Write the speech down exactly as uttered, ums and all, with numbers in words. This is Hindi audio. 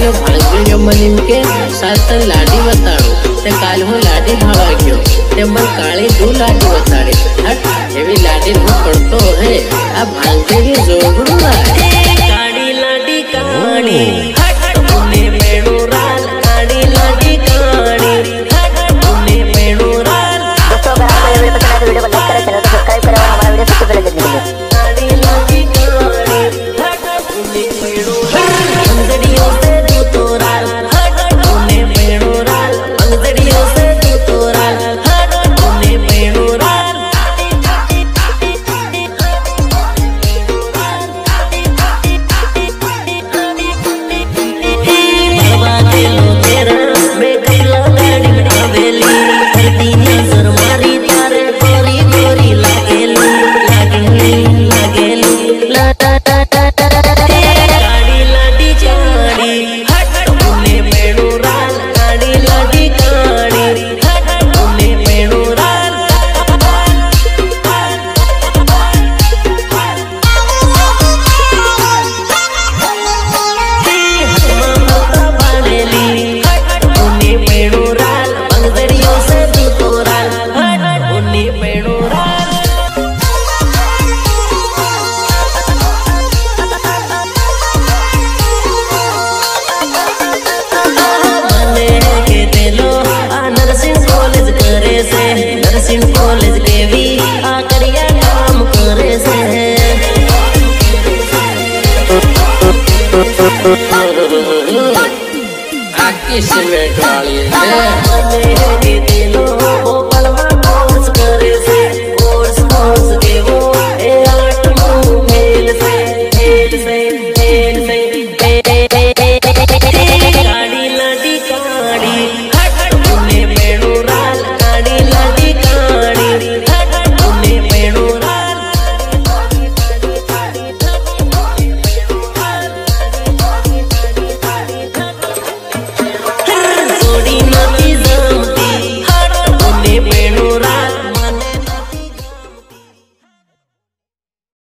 लो भांगियो मनीम के साथ लाडी बताड़ो ते काल हूँ लाडी भावा गयो ते मन काली दू लाडी बताड़े हट एवी लाडी हूँ पड़तो है अब भांगे की जोगड़ू आए काड़ी लाडी काड़ी हट उन्हें पेड़ो राल काड़ी लाडी काड़ी हट उन्हें पेड़ो राल। दोस्तों अगर आपको ये वीडियो पसंद आए तो वीडियो को लाइक करें, चैनल को सब्सक्राइब करें और हमारा वीडियो सबसे पहले देखने के लिए काड़ी लाडी काड़ी हट उन्हें पेड़ो राल अंगड़ियों से तू तो राल हट उन्हें पेड़ो राल अंगड़ियों से तू तो राल हट उन्हें पेड़ो राल। कॉलेज के भी आकरिया काम करे से आकी सीमेंट वाली है।